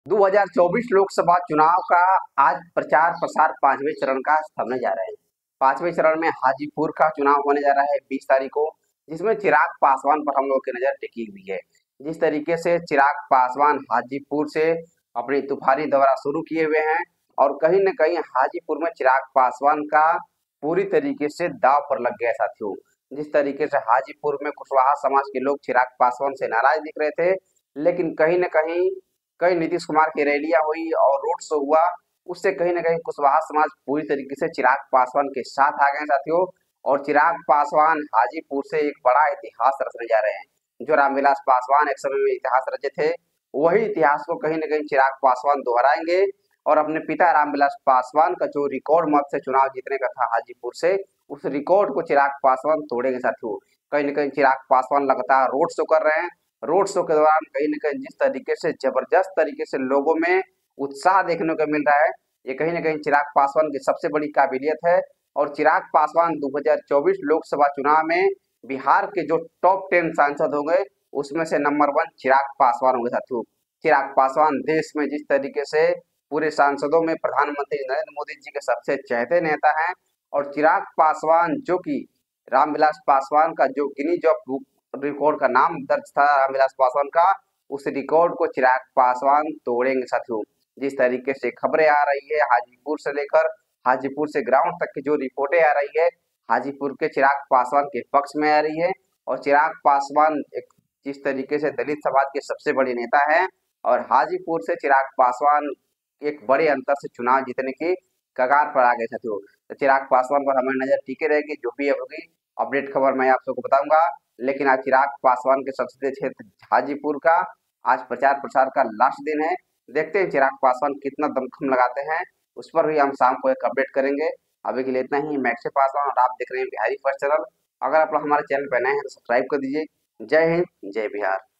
2024 लोकसभा चुनाव का आज प्रचार प्रसार पांचवें चरण का थमने जा रहे हैं। पांचवें चरण में हाजीपुर का चुनाव होने जा रहा है 20 तारीख को, जिसमें चिराग पासवान पर हम लोग की नजर टिकी हुई है। जिस तरीके से चिराग पासवान हाजीपुर से अपनी तूफानी दौरा शुरू किए हुए हैं और कहीं न कहीं हाजीपुर में चिराग पासवान का पूरी तरीके से दांव पर लग गया साथियों। जिस तरीके से हाजीपुर में कुशवाहा समाज के लोग चिराग पासवान से नाराज दिख रहे थे, लेकिन कहीं न कहीं कई नीतीश कुमार की रैलियां हुई और रोड शो हुआ, उससे कहीं ना कहीं कुशवाहा समाज पूरी तरीके से चिराग पासवान के साथ आ गए साथियों। और चिराग पासवान हाजीपुर से एक बड़ा इतिहास रचने जा रहे हैं। जो रामविलास पासवान एक समय में इतिहास रचे थे, वही इतिहास को कहीं ना कहीं चिराग पासवान दोहराएंगे और अपने पिता रामविलास पासवान का जो रिकॉर्ड मत से चुनाव जीतने का था हाजीपुर से, उस रिकॉर्ड को चिराग पासवान तोड़ेंगे साथियों। कहीं ना कहीं चिराग पासवान लगातार रोड शो कर रहे हैं। रोड शो के दौरान कहीं न कहीं जिस तरीके से जबरदस्त तरीके से लोगों में उत्साह देखने को मिल रहा है, ये कहीं न कहीं चिराग पासवान की सबसे बड़ी काबिलियत है। और चिराग पासवान 2024 लोकसभा चुनाव में बिहार के जो टॉप 10 सांसद होंगे, उसमें से नंबर 1 चिराग पासवान होंगे साथियों। चिराग पासवान देश में जिस तरीके से पूरे सांसदों में प्रधानमंत्री नरेंद्र मोदी जी के सबसे चहेते नेता हैं। और चिराग पासवान जो कि रामविलास पासवान का जो गिनीज ऑफ बुक रिकॉर्ड का नाम दर्ज था रामविलास पासवान का, उस रिकॉर्ड को चिराग पासवान तोड़ेंगे साथियों। जिस तरीके से खबरें आ रही है हाजीपुर से लेकर हाजीपुर से ग्राउंड तक की जो रिपोर्टें आ रही है, हाजीपुर के चिराग पासवान के पक्ष में आ रही है। और चिराग पासवान एक जिस तरीके से दलित समाज के सबसे बड़े नेता है, और हाजीपुर से चिराग पासवान एक बड़े अंतर से चुनाव जीतने की कगार पर आ गए साथियों। तो चिराग पासवान पर हमारी नजर टिके रहेगी, जो भी होगी अपडेट खबर मैं आप सबको बताऊंगा। लेकिन आज चिराग पासवान के संसदीय क्षेत्र हाजीपुर का आज प्रचार प्रसार का लास्ट दिन है। देखते हैं चिराग पासवान कितना दमखम लगाते हैं, उस पर भी हम शाम को एक अपडेट करेंगे। अभी के लिए इतना ही। मैं अक्षय पासवान और आप देख रहे हैं बिहारी फर्स्ट चैनल। अगर आप लोग हमारे चैनल पर नए हैं तो सब्सक्राइब कर दीजिए। जय हिंद, जय बिहार।